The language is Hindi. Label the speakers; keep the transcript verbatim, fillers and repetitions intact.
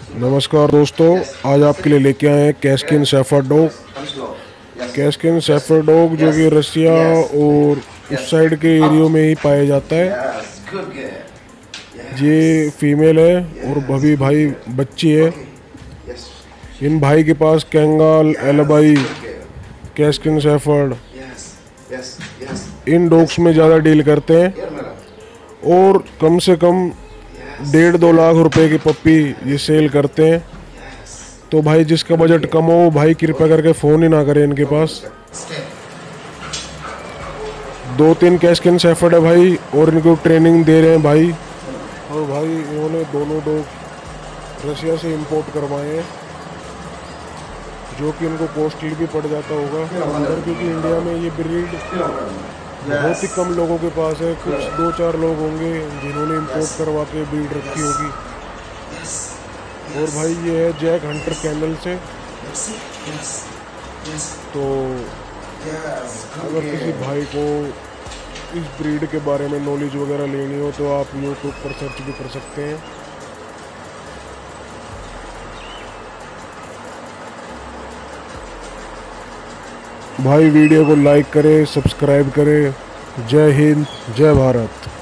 Speaker 1: नमस्कार दोस्तों, आज आपके लिए लेके आए हैं Caucasian shepherd dog. Caucasian shepherd dog जो कि रसिया और उस साइड के एरियो में ही पाया जाता है। ये फीमेल है और अभी भाई बच्ची है। इन भाई के पास कैंगाल, एलबाई, कैस्किन शेफर्ड इन डॉग्स में ज़्यादा डील करते हैं और कम से कम डेढ़ दो लाख रुपए की पप्पी ये सेल करते हैं। तो भाई जिसका बजट कम हो भाई कृपया करके फ़ोन ही ना करें इनके पास। दो तीन कैस्किन शेफर्ड है भाई और इनको ट्रेनिंग दे रहे हैं भाई। और भाई इन्होंने दोनों डॉग रशिया से इंपोर्ट करवाए हैं, जो कि इनको कॉस्टली भी पड़ जाता होगा अंदर, क्योंकि इंडिया में ये ब्रीड बहुत ही कम लोगों के पास है। कुछ दो चार लोग होंगे जिन्होंने इंपोर्ट करवा के ब्रीड रखी होगी। और भाई ये है जैक हंटर कैनल से। तो अगर किसी भाई को इस ब्रीड के बारे में नॉलेज वगैरह लेनी हो तो आप यूट्यूब पर सर्च भी कर सकते हैं। भाई वीडियो को लाइक करें, सब्सक्राइब करें। जय हिंद, जय भारत।